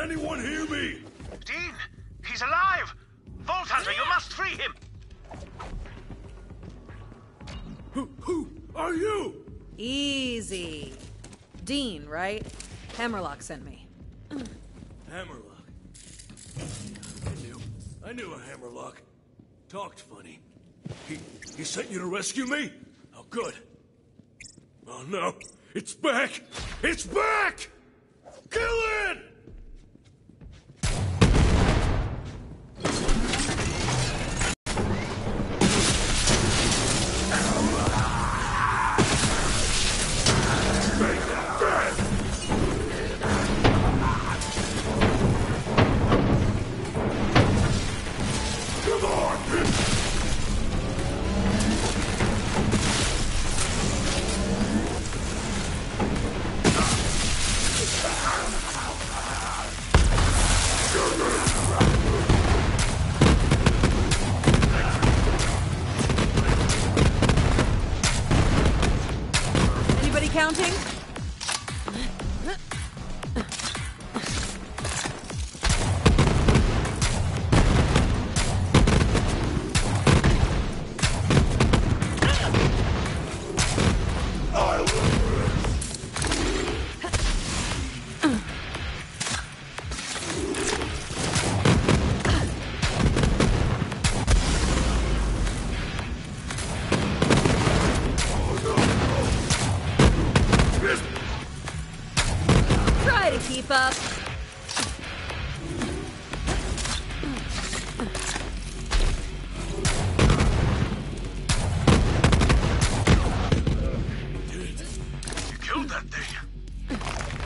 anyone hear me? Dean, he's alive! Vault Hunter, you must free him! Who are you? Easy. Dean, right? Hammerlock sent me. Hammerlock. I knew a Hammerlock. Talked funny. He sent you to rescue me? Oh, good. Oh, no. It's back! It's back! Kill it! Anybody counting? Try to keep up. You killed that thing.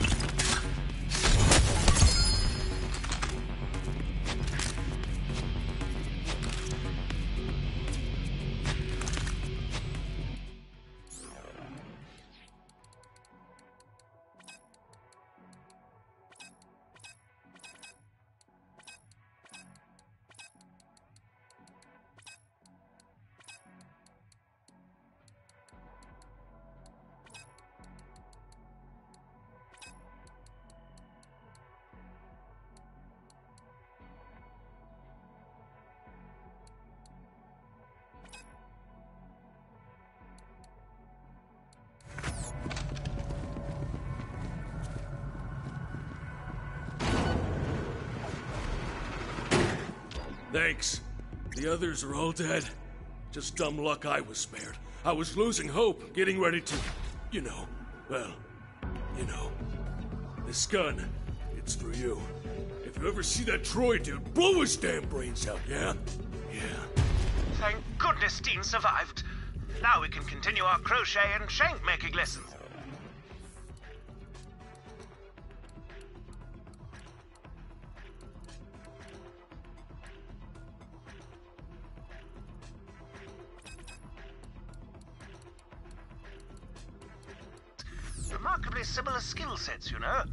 Thanks. The others are all dead. Just dumb luck I was spared. I was losing hope, getting ready to... well, This gun, it's for you. If you ever see that Troy dude, blow his damn brains out, yeah? Yeah. Thank goodness Dean survived. Now we can continue our crochet and shank making lessons. Remarkably similar skill sets, you know.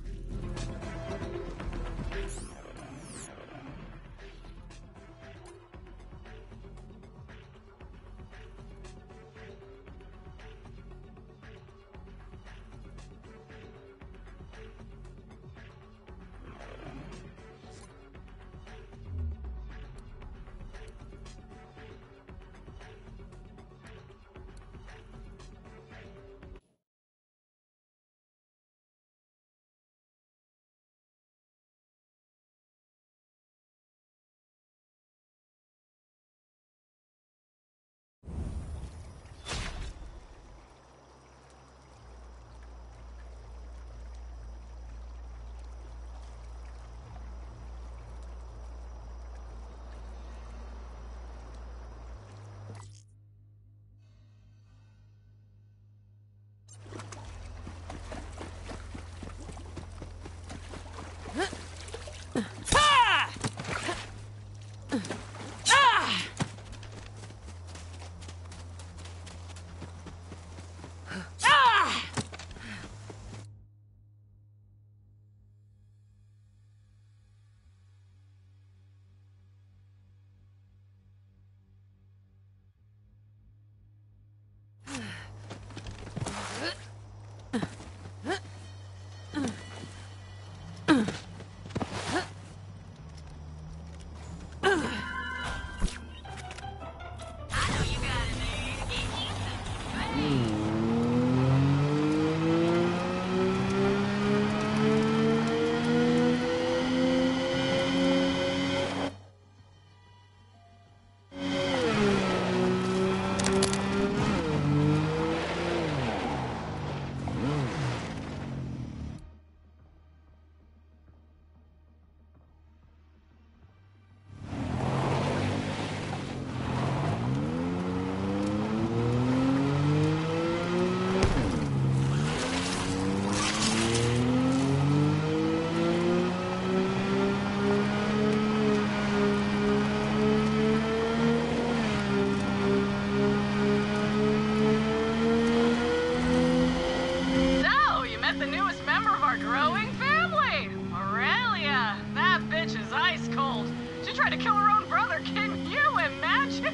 your own brother, can you imagine?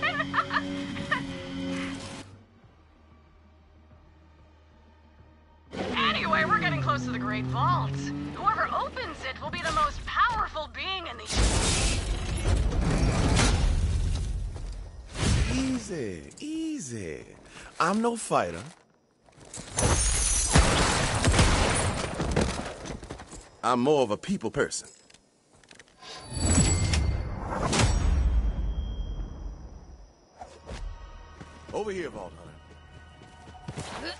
Anyway, we're getting close to the Great Vault. Whoever opens it will be the most powerful being in the... Easy, easy. I'm no fighter. I'm more of a people person. Over here, Vault Hunter.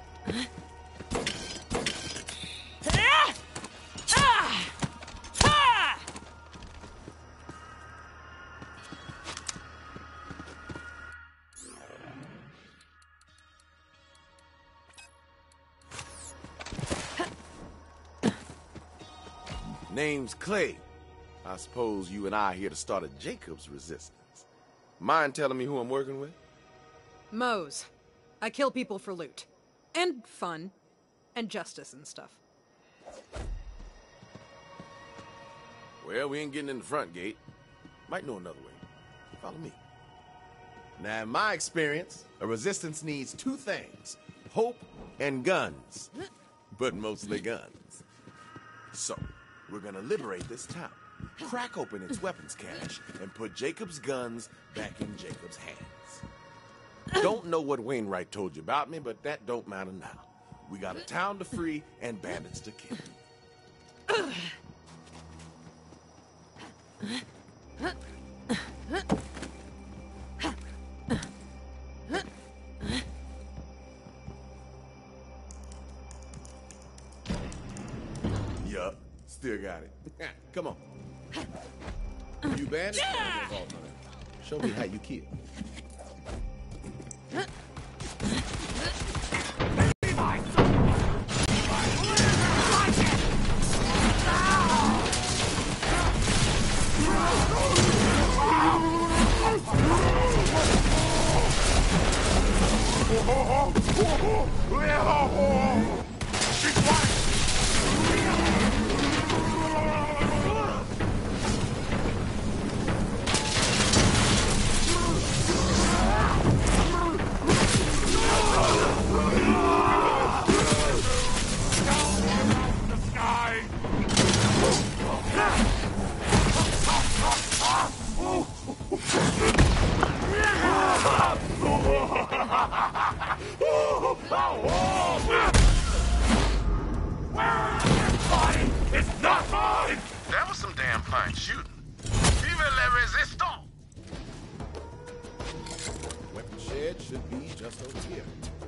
Name's Clay. I suppose you and I are here to start a Jacob's resistance. Mind telling me who I'm working with? Mose. I kill people for loot. And fun. And justice and stuff. Well, we ain't getting in the front gate. Might know another way. Follow me. Now, in my experience, a resistance needs two things. Hope and guns. But mostly guns. So, we're gonna liberate this town, crack open its weapons cache, and put Jacob's guns back in Jacob's hands. Don't know what Wainwright told you about me, but that don't matter now. We got a town to free and bandits to kill. Yup, still got it. Come on. You bandits? Show me how you kill. That was some damn fine shooting. Vive la resistance! Weapon shed should be just over here.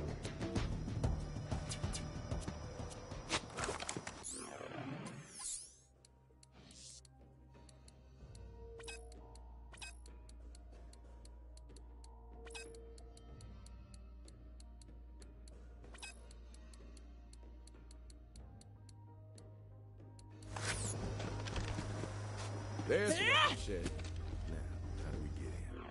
There's the weapon shed. Now, how do we get in?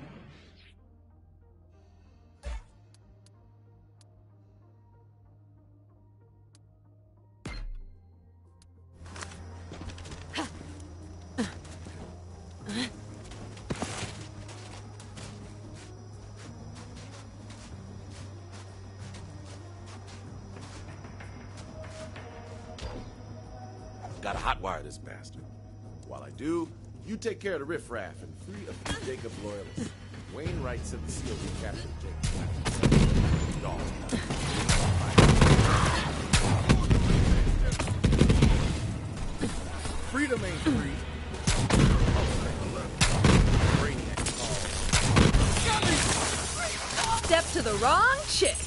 Gotta hotwire this bastard. While I do, you take care of the riffraff and free a few Jacob loyalists. Wainwright sent the seal we captured Jacob. Dog. Freedom ain't free. Step to the wrong chick.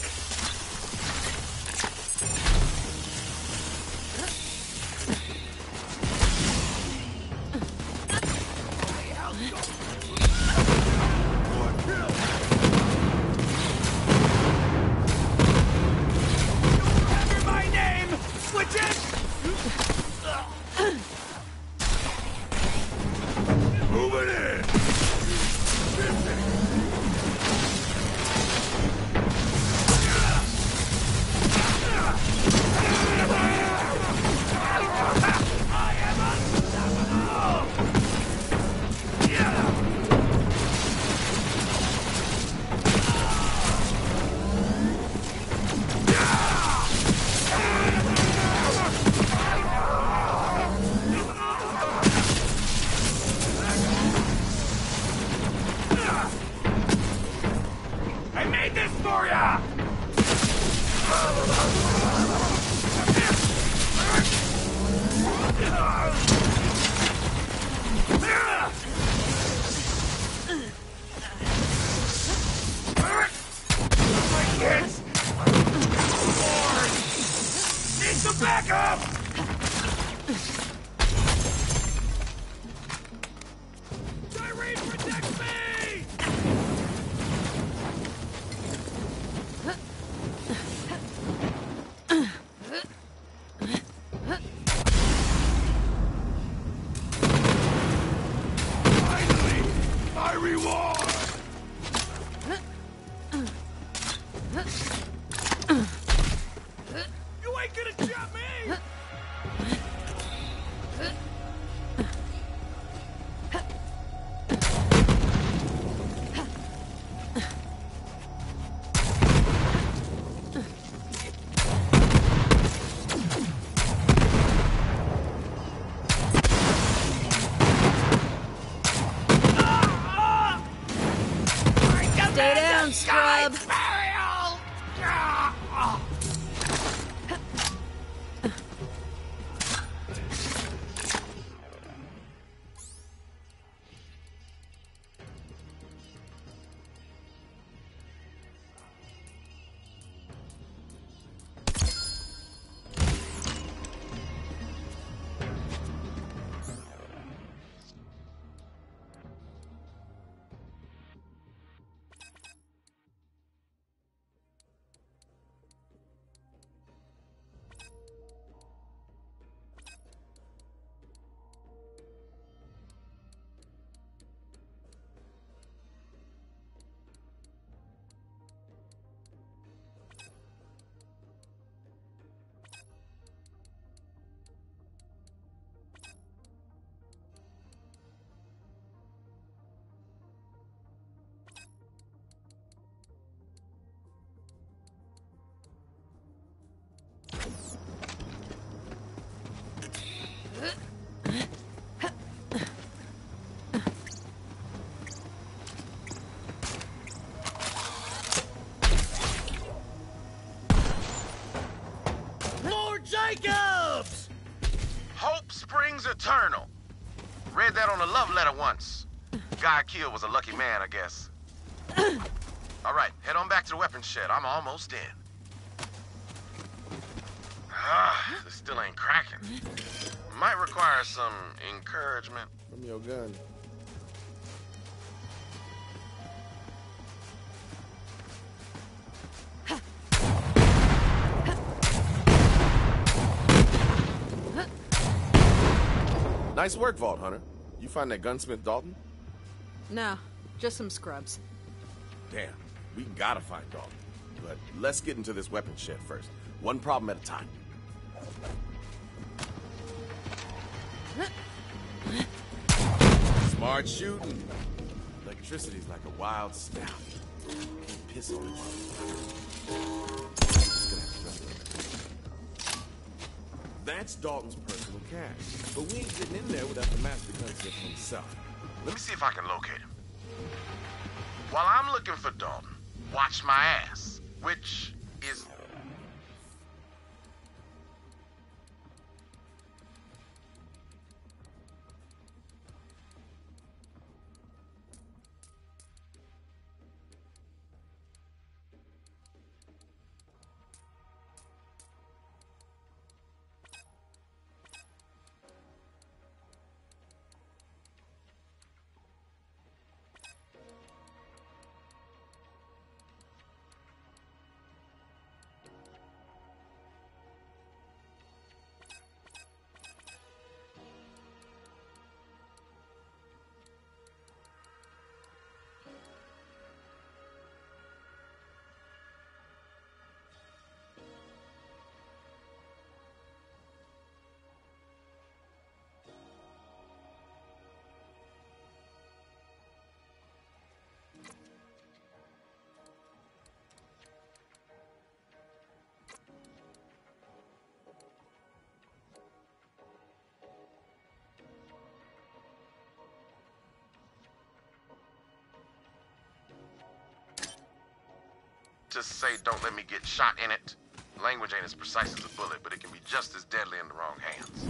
you are! You ain't gonna jump me! Stay down, scrub. Jacobs! Hope springs eternal. Read that on a love letter once. Guy I killed was a lucky man, I guess. All right, head on back to the weapons shed. I'm almost in. This still ain't cracking. Might require some encouragement. From your gun. Nice work, Vault Hunter. You find that gunsmith Dalton? No, just some scrubs. Damn, we gotta find Dalton. But let's get into this weapons shed first. One problem at a time. Smart shooting. Electricity's like a wild scout. Can't piss on it. Just gonna have to trust him. That's Dalton's personal cache, but we ain't getting in there without the master gunsmith himself. Let me see if I can locate him. While I'm looking for Dalton, watch my ass, which is... Just say, don't let me get shot in it. Language ain't as precise as a bullet, but it can be just as deadly in the wrong hands.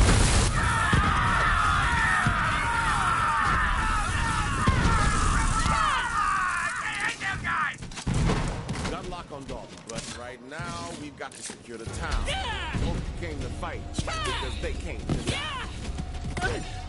Got lock on Dalton, but right now we've got to secure the town. Hope came to fight because they came to die.